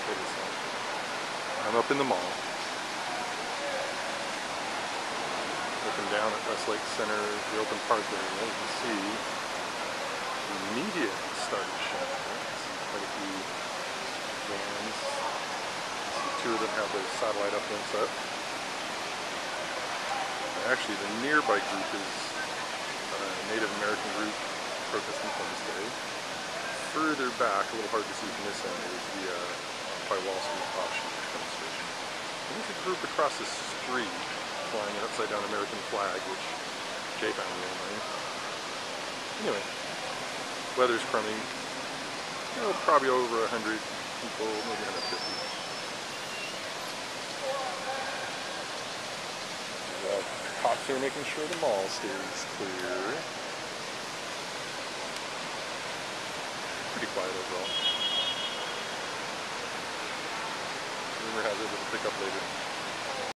Okay, so I'm up in the mall. Looking down at Westlake Center, the open park area, you can see the media started showing up. Quite a few vans. You see two of them have their satellite uplinks up. And actually, the nearby group is a Native American group protesting Columbus Day. Further back, a little hard to see from this end, is the Occupy Wall Street offshoot demonstration. And there's a group across the street flying an upside down American flag, which Jay found really annoying. Anyway, weather's crummy. You know, probably over 100 people, maybe 150. The cops are making sure the mall stays clear. Pretty quiet overall. Rumor has it it'll pick up later.